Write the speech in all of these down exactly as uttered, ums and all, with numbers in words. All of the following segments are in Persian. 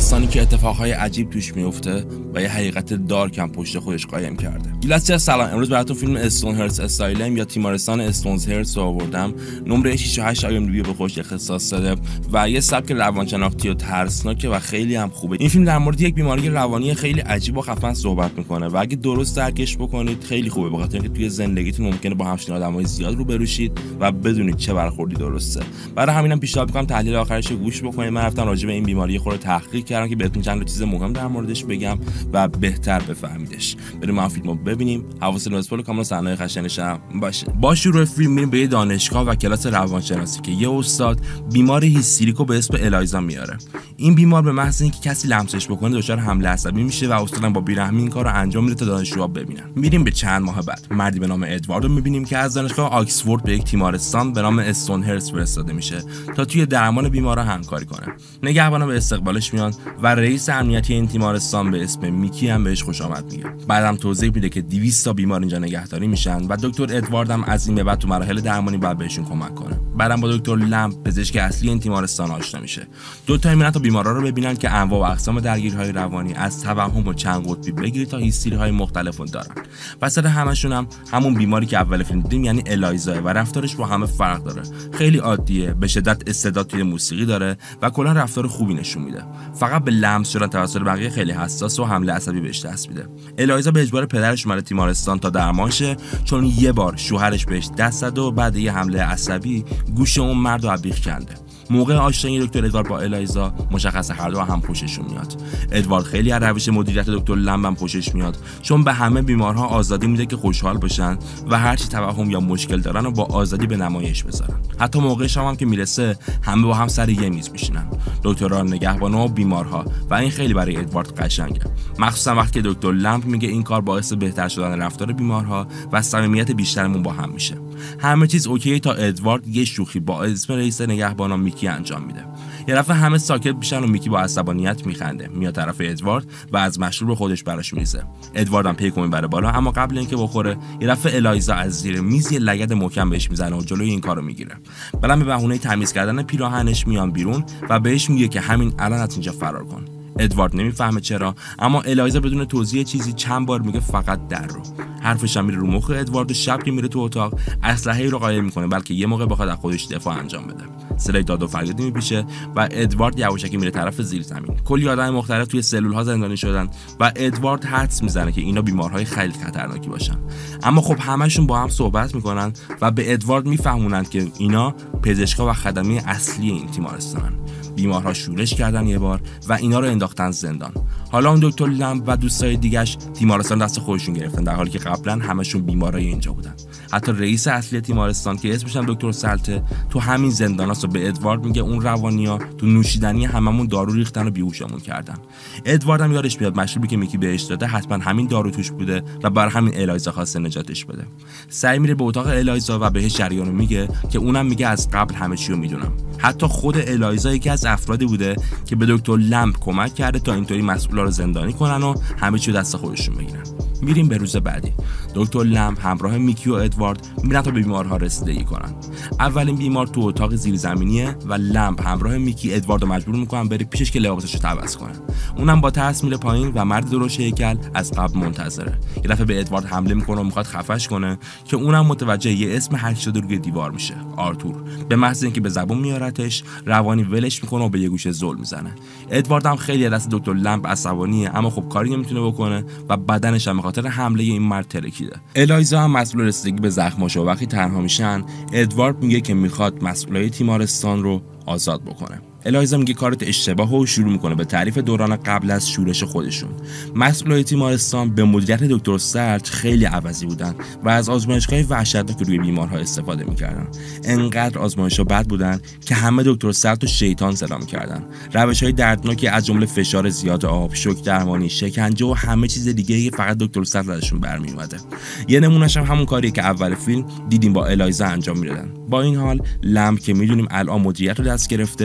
تیمارستانی که اتفاقهای عجیب توش میفته و یه حقیقت دارک هم پشت خودش قایم کرده. گیلاسیا سلام، امروز براتون فیلم استونهرس اسایلم یا تیمارستان استونهرس رو آوردم. نمره شش و هشت آی ام دی بی به خودش اختصاص داده و یه سبک روانشناختی و ترسناکه و خیلی هم خوبه. این فیلم در مورد یک بیماری روانی خیلی عجیب و خفن صحبت میکنه و اگه درست درکش بکنید خیلی خوبه، به خاطر اینکه توی زندگیتون ممکنه با همچین آدمای زیاد روبرو شید و بدونید چه برخوردی درسته. برای همینم پیشنهاد میکنم تحلیل آخرش رو گوش بکنید. من رفتم راجع به این بیماری خود تحقیق کردم که بهتون چند تا چیز مهم در موردش بگم و بهتر بفهمیدش. بریم ما فیلمو ببینیم. حواستون به کاملا صحنه خشنش هم باشه. با شروع فیلم میریم به یه دانشگاه و کلاس روانشناسی که یه استاد بیمار هیستریکو به اسم الایزا میاره. این بیمار به محض اینکه کسی لمسش بکنه دچار حمله عصبی میشه و استادم با بیرحمی این کارو انجام میده تا دانشجوها ببینن. میریم به چند ماه بعد. مردی به نام ادوارد رو میبینیم که از دانشگاه آکسفورد به یک تیمارستان به نام استونهرس فرستاده میشه تا توی درمان بیمارا همکاری کنه. نگهبانا به استقبالش میان و رئیس امنیتی این تیمارستان به اسم میکی هم بهش خوش آمد میگه. بعدم توضیح میده که دویست تا بیمار اینجا نگهداری میشن و دکتر ادوارد هم از این به بعد تو مراحل درمانی باید بهشون کمک کنه. بعدم با دکتر لمپ پزشک اصلی این تیمارستان آشنا میشه. دو تا میرن تا بیمارا رو ببینن که انواع و اقسام درگیری‌های روانی از توهم و چند قطبی بگیری تا هیستری‌های مختلف دارن. وسط همشون هم همون بیماری که اول فیلم دیدیم یعنی الایزا و رفتارش با همه فرق داره. خیلی عادیه، به شدت استعداد توی موسیقی داره و کلا رفتار خوبی نشون میده. فقط به لمس شدن توسط بقیه خیلی حساس و حمله عصبی بهش دست میده. الایزا به اجبار پدرش اومده تیمارستان تا درمان شه، چون یه بار شوهرش بهش دست زد و بعد یه حمله عصبی گوش اون مرد رو بیخ کنده. موقع آشنایی دکتر ادوارد با الایزا مشخصه هر دو هم خوششون میاد. ادوارد خیلی از روش مدیریت دکتر لمب هم خوشش میاد، چون به همه بیمارها آزادی میده که خوشحال باشن و هر چی توهم یا مشکل دارن رو با آزادی به نمایش بذارن. حتی موقع شام هم که میرسه همه با هم سر یه میز میشینن، دکترها، نگهبانا و بیمارها، و این خیلی برای ادوارد قشنگه، مخصوصا وقتی که دکتر لمب میگه این کار باعث بهتر شدن رفتار بیمارها و صمیمیت بیشترمون با هم میشه. همه چیز اوکی تا ادوارد یه شوخی با اسم رئیس نگهبانا میکی انجام میده. یه دفعه همه ساکت میشن و میکی با عصبانیت میخنده، میاد طرف ادوارد و از مشروب خودش براش میریزه. ادوارد هم پیکو میبره بالا، اما قبل اینکه بخوره یه دفعه الایزا از زیر میز یه لگد محکم بهش میزنه و جلوی این کارو میگیره. بعدم به بهونه تمیز کردن پیراهنش میان بیرون و بهش میگه که همین الان از اینجا فرار کن. ادوارد نمیفهمه چرا، اما الایزا بدون توضیح چیزی چند بار میگه فقط در رو. حرفش هم میره رو مخ ادوارد و شب که میره تو اتاق اسلحه‌ای رو قایم میکنه، بلکه یه موقع بخواد از خودش دفاع انجام بده. صدای داد و فریادی میپیچه و ادوارد یواشکی میره طرف زیر زمین. کلی آدم مختلف توی سلول‌ها زندانی شدن و ادوارد حدس میزنه که اینا بیمارهای خیلی خطرناکی باشن. اما خب همشون با هم صحبت میکنن و به ادوارد میفهمونن که اینا پزشکا و خدمه اصلی این تیمارستانن. بیمارها شورش کردن یه بار و اینا رو انداختن زندان. حالا اون دکتر لمب و دوستای دیگش تیمارستان دست خودشون گرفتن، در حالی که قبلا همشون بیمارای اینجا بودن. حتی رئیس اصلی تیمارستان که اسمش هم دکتر سلته تو همین زنداناست و به ادوارد میگه اون روانیا تو نوشیدنی هممون دارو ریختن و بیهوشمون کردن. ادوارد هم یادش میاد مشروبی که میکی بهش داده حتما همین دارو توش بوده و برای همین الایزا خواسته نجاتش بده. سعی میره به اتاق الایزا و بهش جریانو میگه که اونم میگه از قبل همه چی رو میدونم. حتی خود الایزا یکی از افرادی بوده که به دکتر لمب کمک کرده تا اینطوری مسئولا رو زندانی کنن و همه چی دست خودشون بگیرن. میریم به روز بعدی. دکتر لمب همراه میکی و ادوارد میرن تا به بیمارها رسیدگی کنن. اولین بیمار تو اتاق زیرزمینیه و لمب همراه میکی ادوارد رو مجبور میکنن بره پیشش که لباسش رو عوض کنه. اونم با ترس میره پایین و مرد درشت هیکل از قبل منتظره. یه دفعه به ادوارد حمله میکنه و میخواد خفش کنه که اونم متوجه یه اسم حک شده روی دیوار میشه، آرتور. به محض اینکه به زبون میارتش روانی ولش میکنه و به یه گوشه زل میزنه. ادوارد هم خیلی از دست دکتر لمب عصبانیه، اما خب کاری نمیتونه بکنه و بدنش هم به خاطر حمله این مرد ترکیده. الایزا هم مسئول رسیدگی به زخماش و وقتی تنها میشن ادوارد میگه که میخواد مسئولای تیمارستان رو آزاد بکنه. الایزا میگه کارت اشتباه و شروع میکنه به تعریف دوران قبل از شورش خودشون. مسئولای تیمارستان به مدیریت دکتر سرچ خیلی عوضی بودن و از آزمایشگاه وحشتناک روی بیمارها استفاده میکردن. انقدر آزمایش‌ها بد بودن که همه دکتر سرچ رو شیطان صدا میکردن. روش‌های دردناکی از جمله فشار زیاد آب، شوک درمانی، شکنجه و همه چیز دیگه‌ای که فقط دکتر سرچ ازشون برمیومده. یه نمونهش هم همون کاریه که اول فیلم دیدیم با الایزا انجام میدادن. با این حال لمب که میدونیم الان مدیریت رو دست گرفته، یه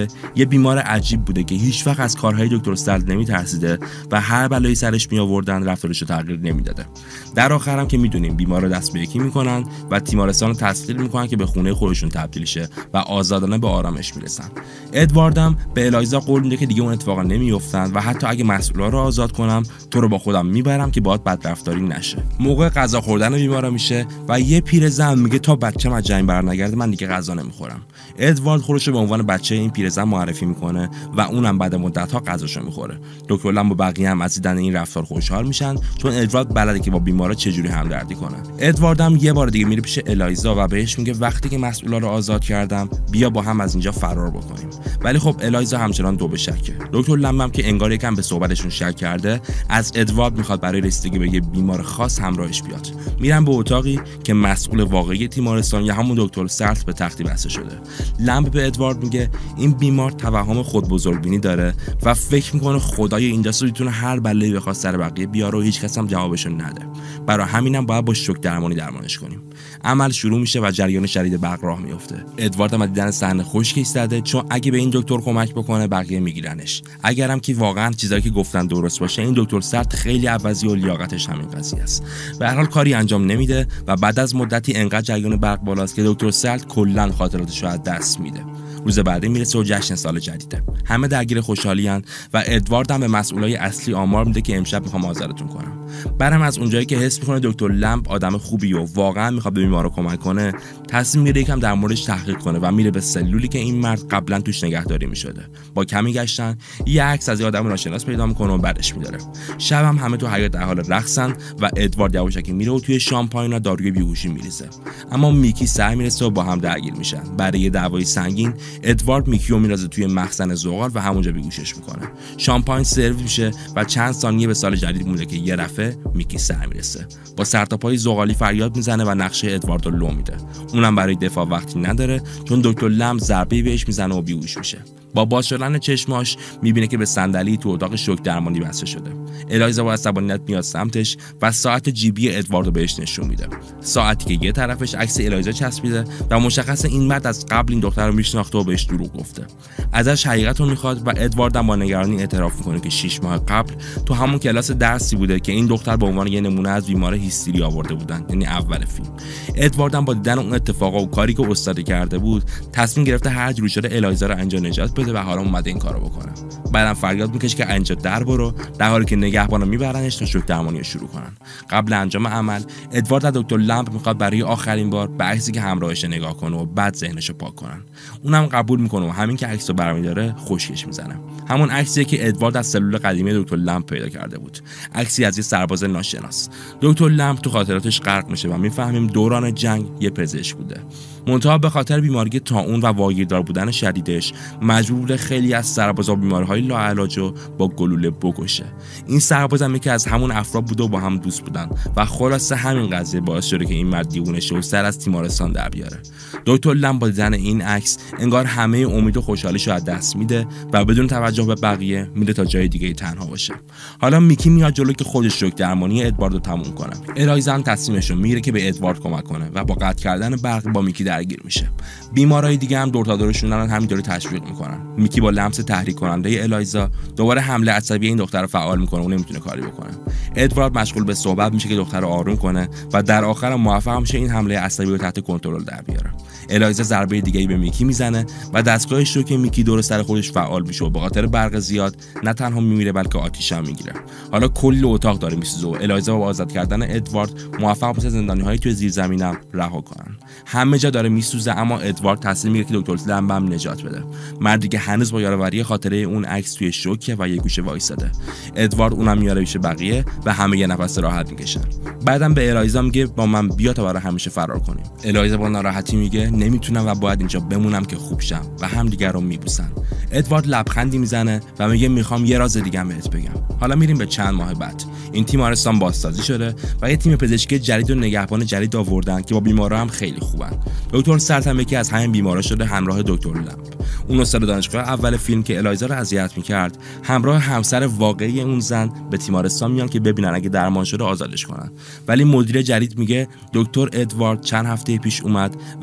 بیمار عجیب بوده که هیچ وقت از کارهای دکتر سلت نمیترسیده و هر بلایی سرش می آوردن رفتارش رو تغییر نمیداده. در آخر هم که میدونیم بیمارا دست به یکی میکنن و تیمارستان رو تسخیر میکنن که به خونه خودشون تبدیل شه و آزادانه به آرامش میرسن. ادوارد هم به الایزا قول میده که دیگه اون اتفاقا نمیافتن و حتی اگه مسئولا رو آزاد کنم تو رو با خودم میبرم که باهات بدرفتاری نشه. موقع غذا خوردن بیمارا میشه و یه پیرزن میگه تا بچه‌م از جنگ برنگرده من دیگه غذا نمیخورم. ادوارد خودش رو به عنوان بچه این پیرزن معرفی میکنه و اونم بعد مدت‌ها غذاشو میخوره. دکتر لم و بقیه هم از دیدن این رفتار خوشحال میشن چون ادوارد بلده که با بیمارا چجوری همدردی کنه. ادوارد هم یه بار دیگه میره پیش الایزا و بهش میگه وقتی که مسئولا رو آزاد کردم بیا با هم از اینجا فرار بکنیم. ولی خب الایزا همچنان دو به شکه. دکتر لم هم که انگار یکم به صحبتشون شک کرده از ادوارد میخواد برای رسیدگی به یه بیمار خاص همراهش بیاد. میرن به اتاقی که مسئول واقعی تیمارستان یا همون دکتر سلت به تختی بسته شده. لم به ادوارد میگه این بیمار توهم خود بزرگبینی داره و فکر میکنه خدای اینجاست میتونه هر بلایی بخواد سر بقیه بیاره و هیچ کس هم جوابشو نده. برای همینم باید با شوک درمانی درمانش کنیم. عمل شروع میشه و جریان شدید برق راه میفته. ادوارد هم دیدن صحنه خشک ایستاده چون اگه به این دکتر کمک بکنه بقیه میگیرنش. اگرم که واقعا چیزایی که گفتن درست باشه این دکتر سلت خیلی عوضی و لیاقتش همین قضیه است. به هر حال کاری انجام نمیده و بعد از مدتی انقدر جریان برق بالاست که دکتر سلت کلا خاطراتش رو از دست میده. روز بعدی میرسه و جشن سال جدیده. همه درگیر خوشحالیان و ادوارد هم به مسئولای اصلی آمار میده که امشب میخوام آزارتون کنم. بعدم از اونجایی که حس میکنه دکتر لمپ آدم خوبی و واقعا میخواد به بیمارا کمک کنه، تصمیم میگیره یکم در موردش تحقیق کنه و میره به سلولی که این مرد قبلا توش نگهداری میشده. با کمی گشتن یه عکس از یه آدم ناشناس پیدا میکنه و بعدش میداره. شب هم همه تو حیاط در حال رقصن و ادوارد یواشکی میره و توی شامپاین و داروی بیهوشی میریزه. اما میکی سر میرسه و با هم درگیر میشن. برای یه دعوای سنگین ادوارد میکی رو میرازه توی مخزن زغال و همونجا بیهوشش میکنه. شامپاین سرو میشه و چند ثانیه به سال جدید مونده که یه دفعه میکی سر میرسه. با سر تا پای زغالی فریاد میزنه و نقشه ادوارد رو لو میده. اونم برای دفاع وقتی نداره چون دکتر لم ضربه‌ای بهش میزنه و بیهوش میشه. با باز شدن چشماش میبینه که به صندلی تو اتاق شوک درمانی بسته شده. الایزا با عصبانیت میاد سمتش و ساعت جیبی ادوارد رو بهش نشون میده. ساعتی که یه طرفش عکس الایزا چسبیده و مشخصه این مرد از قبل این دختر رو میشناخته و بهش دروغ گفته. ازش حقیقت رو میخواد و ادوارد هم با نگرانی اعتراف میکنه که شش ماه قبل تو همون کلاس درسی بوده که این دختر به عنوان یه نمونه از بیمار هیستری آورده بودن، یعنی اول فیلم. ادوارد هم با دیدن اون اتفاقا و کاری که استاد کرده بود تصمیم گرفته هر جوری شده الایزا رو اینجا نجات بده و حالا اومده این کارو بکنه. بعدم فریاد میکشه که اینجا در برو، در حالی که نگهبانا میبرنش تا شوک درمانی شروع کنن. قبل انجام عمل ادوارد از دکتر لمپ میخواد برای آخرین بار به عکسی که همراهش نگاه کنه و بعد ذهنشو پاک کنن. اونم قبول میکنه و همین که عکسو برمی‌داره خشکش میزنه. همون عکسیه که ادوارد از سلول قدیمی دکتر لمپ پیدا کرده بود. عکسی از یه سرباز ناشناس. دکتر لمپ تو خاطراتش غرق میشه و میفهمیم دوران جنگ یه پزشک بوده. منتها به خاطر بیماری طاعون و واگیردار بودن شدیدش مجبور خیلی از سربازا بیماری‌های لاعلاجو با گلوله بکشه. این سرباز هم که از همون افراد بوده و با هم دوست بودن و خلاصه همین قضیه باعث شده که این مرد دیوونه شه و سر از تیمارستان در بیاره. دکتر لم با دیدن این عکس انگار همه امید و خوشحالیشو از دست میده و بدون توجه به بقیه میره تا جای دیگه تنها باشه. حالا میکی میاد جلو که خودش شوک درمانی ادوارد رو تموم کنه. الایزا هم تصمیمش رو میگیره که به ادوارد کمک کنه و با قطع کردن برق با میکی درگیر میشه. بیمارای دیگه هم دور تا دورشون دارن همینطوری تشویق میکنن. میکی با لمس تحریک کننده الایزا دوباره حمله عصبی این دختر رو فعال میکنه و نمیتونه کاری بکنه. ادوارد مشغول به صحبت میشه که دختر رو آروم کنه و در آخر موفق میشه این حمله عصبی رو تحت کنترل در بیاره. الایزا ضربه دیگه‌ای به میکی میزنه و دستگاه شوک میکی دور سر خودش فعال میشه و به خاطر برق زیاد نه تنها میمیره بلکه آتیش هم میگیره. حالا کل اتاق داره میسوزه و الایزا با آزاد کردن ادوارد موفق میشه زندانی‌های توی زیرزمینم رها کنن. همه جا داره میسوزه اما ادوارد تصمیم میگیره که دکتر لمپ هم نجات بده. مردی که هنوز با یادآوری خاطره اون عکس توی شوکه و یه گوشه وایساده. ادوارد اونم میاره پیش بقیه و همه یه نفس راحت میکشن. بعدم به الایزا میگه با من بیا تا برای همیشه فرار کنیم. الایزا با ناراحتی میگه نمیتونم و باید اینجا بمونم که خوب شم و هم دیگر رو میبوسن. ادوارد لبخندی میزنه و میگه میخوام یه راز دیگه بهت بگم. حالا میریم به چند ماه بعد. این تیمارستان بازسازی شده و یه تیم پزشکی جدید و نگهبان جدید آوردن که با بیمارا هم خیلی خوبن. دکتر سلت هم یکی از همین بیمارا شده همراه دکتر لمپ. اون استاد دانشگاه اول فیلم که الایزا رو اذیت میکرد همراه همسر واقعی اون زن به تیمارستان میان که ببینن اگه درمان شده آزادش کنن. ولی مدیر جدید میگه دکتر ادوارد چند هفته پیش اومد و این دختر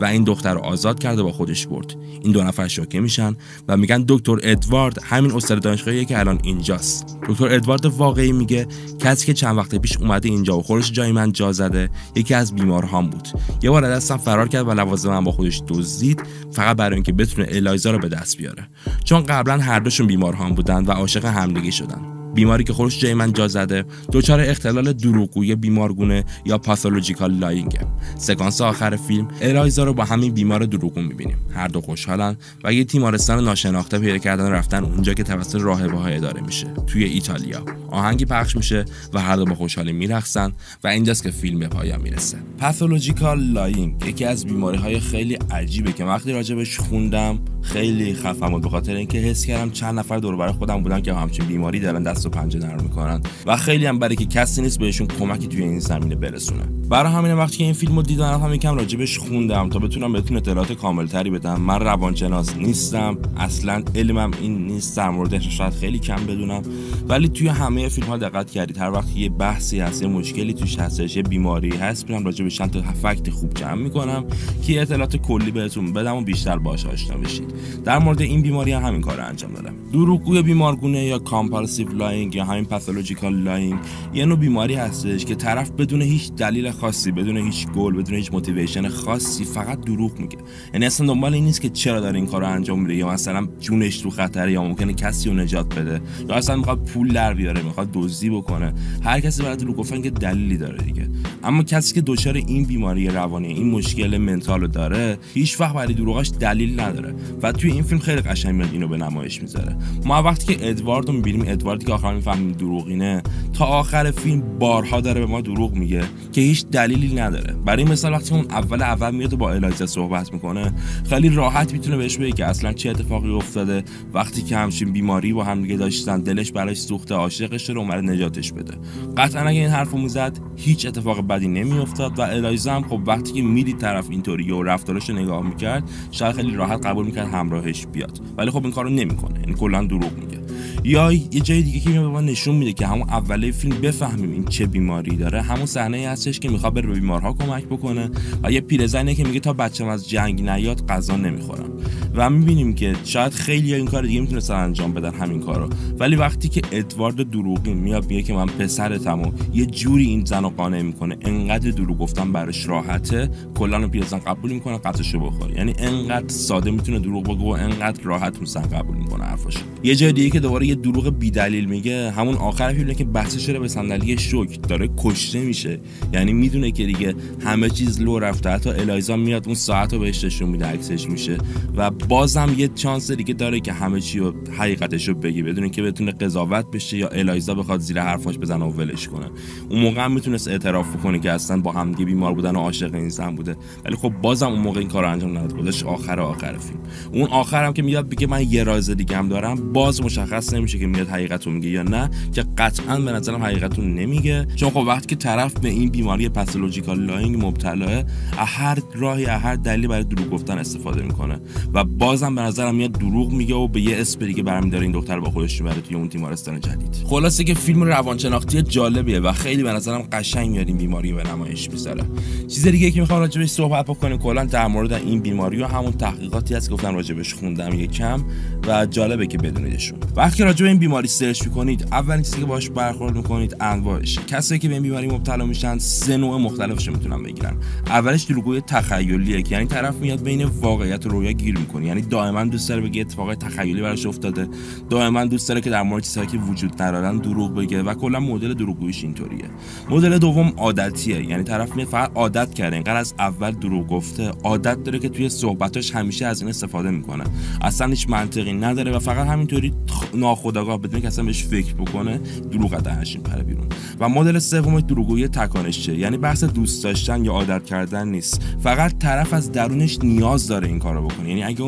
دختر رو آزاد کرده با خودش برد. این دو نفر شوکه میشن و میگن دکتر ادوارد همین استاد دانشگاهیه که الان اینجاست. دکتر ادوارد واقعی میگه کسی که چند وقت پیش اومده اینجا و خودش جای من جا زده یکی از بیمارهام بود. یه بار دستم فرار کرد و لوازم من با خودش دزدید فقط برای اینکه بتونه الایزا رو به دست بیاره. چون قبلا هر دوشون بیمارهام بودن و عاشق همدیگه شدن. بیماری که خودش جای من جا زده دچار اختلال دروغگویی بیمارگونه یا پاثولوژیکال لاینگ. سکانس آخر فیلم الایزا رو با همین بیمار دروغگو می‌بینیم. هر دو خوشحالن و یه تیمارستان ناشناخته پیدا کردن رفتن اونجا که توسط راهبه‌ها اداره میشه. توی ایتالیا آهنگی پخش میشه و هر دو با خوشحالی میرقصن و اینجاست که فیلم به پایان میرسه. پاثولوژیکال لاینگ یکی از بیماری‌های خیلی عجیبه که وقتی راجبش خوندم خیلی خفم بود، به خاطر اینکه حس کردم چند نفر دور و بر خودم بودن که همچین بیماری دارن دست و پنجه نرم میکنن و خیلی هم برای که کسی نیست بهشون کمکی توی این زمینه برسونه. برای همین وقتی که این فیلمو دیدم هم یکم راجبش خوندم تا بتونم بهتون اطلاعات کاملتری بدم. من روانشناس نیستم، اصلا علمم این نیست، در موردش شاید خیلی کم بدونم، ولی توی همه فیلم‌ها دقت کردید هر وقت یه بحثی هست، یه مشکلی توش هستش، یه بیماری هست، میرم راجبش چند تا فکت خوب جمع میکنم که اطلاعات کلی بهتون بدم و بیشتر باهاش آشنا بشید. در مورد این بیماری هم همین کارو انجام دادم. دروغگوی بیمارگونه یا کامپالسیو لاینگ یا همین پاثولوژیکال لاینگ یه نوع بیماری هستش که طرف بدون هیچ دلیل خاصی، بدون هیچ گل، بدون هیچ موتیویشن خاصی فقط دروغ میگه. یعنی اصلا دنبال این نیست که چرا داره این کارو انجام میده، یا مثلا جونش تو خطره، یا ممکنه کسی رو نجات بده، یا اصلا میخواد پول در بیاره، میخواد دزدی بکنه. هر کسی برای دروغ گفتن که دلیلی داره دیگه. اما کسی که دچار این بیماری روانی، این مشکل منتال رو داره، هیچ وقت برای دروغاش دلیل نداره و توی این فیلم خیلی قشنگ میاد اینو به نمایش میذاره. ما وقتی که ادوارد رو میبینیم، ادواردی که آخر میفهمیم دروغینه، تا آخر فیلم بارها داره به ما دروغ میگه که هیچ دلیلی نداره. برای مثال وقتی اون اول اول میاد با الایزا صحبت میکنه، خیلی راحت میتونه بهش بگه که اصلا چه اتفاقی افتاده وقتی که همچین بیماری با هم دیگه داشتن، دلش براش سوخته، عاشقش شده، اومده نجاتش بده. قطعا اگه این حرفو میزد هیچ اتفاق بدی نمیافتاد و الایزا هم خب وقتی که میدید طرف اینطوریه و رفتارش رو نگاه میکرد، شاید خیلی راحت قبول میکرد همراهش بیاد، ولی خب این کارو نمیکنه، این کلا دروغ میگه. یا یه جای دیگه که میاد به ما نشون میده که همون اوله فیلم بفهمیم این چه بیماری داره، همون صحنه هستش که میخواد بره به بیمارها کمک بکنه و یه پیرزنی که میگه تا بچه‌م از جنگ نیاد غذا نمیخورم و میبینیم که شاید خیلی این کار دیگه میتونستن انجام بدن همین کارو، ولی وقتی که ادوارد دروغین میاد میگه که من پسرتم و یه جوری این زنو قانع میکنه، انقدر دروغ گفتن براش راحته، کلا پیرزن قبول میکنه قطعشو بخوره. یعنی انقدر ساده میتونه دروغ بگه و انقدر راحت مثلا قبول میکنه حرفاشو. یه جای دیگه که دوباره یه دروغ بی‌دلیل میگه همون آخر فیلمه که بحثش رو به صندلی شوک داره کشته میشه. یعنی میدونه که دیگه همه چیز لو رفته، حتی الایزا میاد اون ساعت رو بهش نشون میده عکسش میشه و بازم یه چانس دیگه داره که همه چی رو حقیقتش رو بگه بدون که بتونه قضاوت بشه یا الایزا بخواد زیر حرفاش بزنه و ولش کنه. اون موقع هم میتونست اعتراف کنه که اصلا با هم دیگه بیمار بودن و عاشق این زن بوده، ولی خب بازم اون موقع این کارو انجام نداد، گذاشت آخر آخر فیلم. اون آخرم که میاد بگه من یه راز دیگه هم دارم، باز مشخص نمیشه که میاد حقیقتو میگه یا نه، که قطعا به نظرم حقیقتو نمیگه، چون خب وقتی که طرف به این بیماری پاثولوژیکال لاینگ مبتلاه، هر راهی هر دلیلی برای دروغ گفتن استفاده میکنه و بازم به نظرم میاد دروغ میگه و به یه اسم دیگه برمی‌داره این دختر با خودش میبره توی اون تیمارستان جدید. خلاصه که فیلم روانشناختی جالبیه و خیلی به نظرم قشنگ میاد این بیماری به نمایش میذاره. چیز دیگه که میخوام راجبش صحبت بکنیم کلا در مورد این بیماری و همون تحقیقاتی هست که گفتم راجبش خوندم یکم و جالبه که بدونیدشون. وقتی راجب این بیماری سرچ میکنید، اولین چیزی که باهاش برخورد میکنید انواعش. کسایی که به این بیماری مبتلا میشن سه نوع مختلفش میتونن بگیرن. اولش دروغگویی تخیلیه که یعنی طرف میاد بین واقعیت و رویا گیر میکنه، یعنی دائما دوست داره بگه اتفاقای تخیلی براش افتاده، دائما دوست داره که در مورد چیزایی که وجود ندارن دروغ بگه و کلا مدل دروغگوییش اینطوریه. مدل دوم عادتیه، یعنی طرف میاد فقط عادت کرده، اینقدر از اول دروغ گفته، عادت داره که توی صحبتاش همیشه از این استفاده میکنه، اصلا هیچ منطقی نداره و فقط همینطوری ناخودآگاه بدون که اصلا بهش فکر بکنه دروغ از دهنش میپره بیرون. و مدل سوم دروغگویی تکانشه، یعنی بحث دوست داشتن یا عادت کردن نیست، فقط طرف از درونش نیاز داره این کارو بکنه. یعنی اگه اون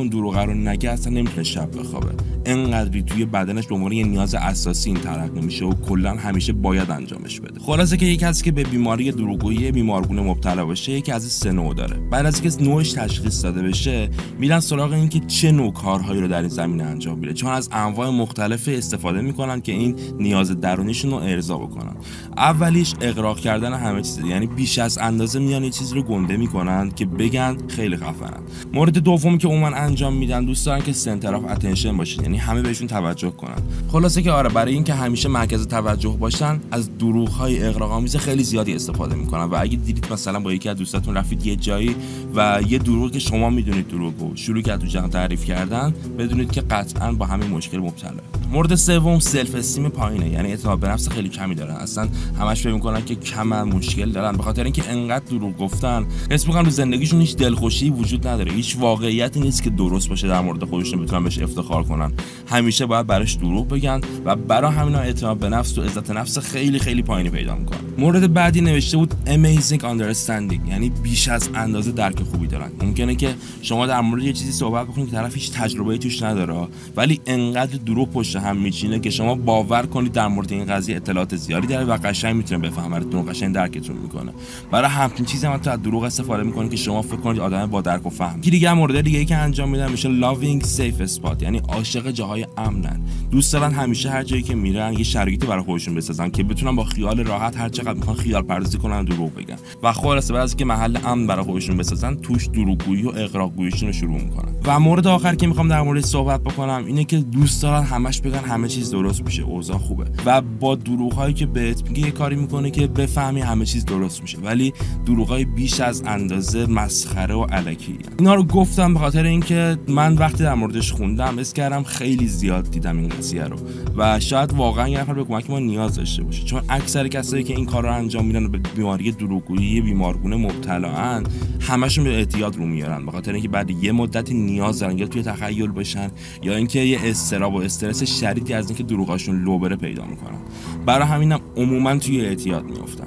دروغ رو نگه اصلا نمیتونه شب بخوابه. انقدری توی بدنش به عنوان یه نیاز اساسی این تلقی میشه و کلا همیشه باید انجامش بده. خلاصه که یک کسی که به بیماری دروغگویی بیمارگونه مبتلا باشه یکی از این سه نوع داره. بعد از اینکه نوعش تشخیص داده بشه میرن سراغ این که چه نوع کارهایی رو در این زمینه انجام میده، چون از انواع مختلف استفاده میکنن که این نیاز درونیشون رو ارضا بکنن. اولیش اغراق کردن همه چیز، یعنی بیش از اندازه میان یه چیزی رو گنده میکنن که بگن خیلی خفنن. مورد دومی که عموما انجام میدن دوست دارن که سنتر اف اتنشن باشن، یعنی همه بهشون توجه کنن. خلاصه که آره برای اینکه همیشه مرکز توجه باشن از دروغ‌های اغراق‌آمیز خیلی زیادی استفاده میکنن. و اگه دیدید مثلا با یکی از دوستاتون رفتید یه جایی و یه دروغ که شما میدونید دروغو شروع کرد تو جمع تعریف کردن، بدونید که قطعاً با همین مشکل مبتلا. مورد سوم سلف استیم پایینه، یعنی اعتماد به نفس خیلی کمی دارن، اصلا همش فکر میکنن که کم مشکل دارن، به خاطر اینکه انقدر دروغ گفتن حس میکنن تو زندگیشون هیچ دلخوشی وجود نداره، هیچ واقعیتی نیست که درست باشه در مورد خودشون بتونن بهش افتخار کنن، همیشه باید براش دروغ بگن و برای همینا اعتماد به نفس و عزت نفس خیلی خیلی پایینی پیدا میکنن. مورد بعدی نوشته بود amazing understanding، یعنی بیش از اندازه درک خوبی دارن. ممکنه که شما در مورد یه چیزی صحبت بکنید که طرف هیچ تجربه‌ای توش نداره، ولی انقدر دروغ پشت هم میچینه که شما باور کنید در مورد این قضیه اطلاعات زیادی داره و قشنگ میتونه بفهمتون، قشنگ درکتون میکنه. برای همین چیزی هم تو از دروغ استفاده میکنه که شما فکر کنید آدم با درک و فهم. کی دیگه مورد دیگه ای که انجام میدن میشه loving safe spot، یعنی عاشق جاهای امنن. دوست دارن همیشه هر جایی که میرن یه شرایطی برای خودشون بسازن که بتونن با خیال راحت هر چقدر میخوان خیال پردازی کنن دروغ بگن و خلاصه بعد از اینکه محل امن برای خودشون بسازن توش دروغگویی و اغراقگوییشون رو شروع میکنن. و مورد آخر که میخوام در موردش صحبت بکنم اینه که دوست دارن همش بگن همه چیز درست میشه، اوضاع خوبه و با دروغ‌هایی که بهت میگه یه کاری میکنه که بفهمی همه چیز درست میشه، ولی دروغ‌های بیش از اندازه مسخره و الکی. اینا رو گفتم به خاطر اینکه من وقتی در موردش خوندم اس کردم خیلی زیاد دیدم این قضیه رو و شاید واقعا یه نفر به کمک ما نیاز داشته باشه، چون اکثر کسایی که این کار رو انجام میدن و به بیماری دروغگویی بیمارگونه مبتلاان همشون به اعتیاد رو میارن، به خاطر اینکه بعد یه مدتی نیاز دارن یا توی تخیل باشن یا اینکه یه اضطراب و استرس شدیدی از اینکه دروغاشون لو بره پیدا میکنن. برای همینم عموما توی اعتیاد میافتن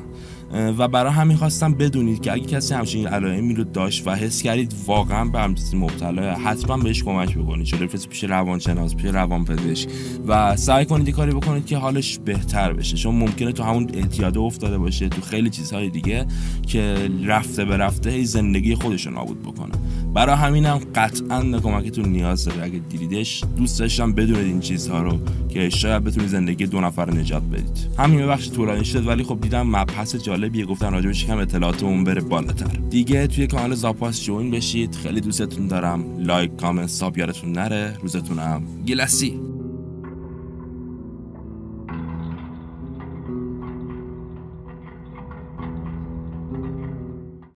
و برای همین خواستم بدونید که اگه کسی همچین علائمی رو داشت و حس کردید واقعا به همین چیزی مبتلا، حتما بهش کمک بکنید، چه بفرستید پیش روانشناس، پیش روانپزشک و سعی کنید کاری بکنید که حالش بهتر بشه، چون ممکنه تو همون اعتیاد افتاده باشه تو خیلی چیزهای دیگه که رفته به رفته زندگی خودش رو نابود بکنه. برای همینم قطعا کمکتون نیاز داره. اگه دیدیدش دوست داشتم بدونید این چیزها رو که شاید بتونید زندگی دو نفر رو نجات بدید. همین بخش طولانی شد ولی خب دیدم مبحث جالبیه، گفتن راجبش کم اطلاعاتمون بره بالاتر. دیگه توی کانال زاپاس جوین بشید. خیلی دوستتون دارم. لایک، کامنت، ساب یادتون نره. روزتونم گلسی.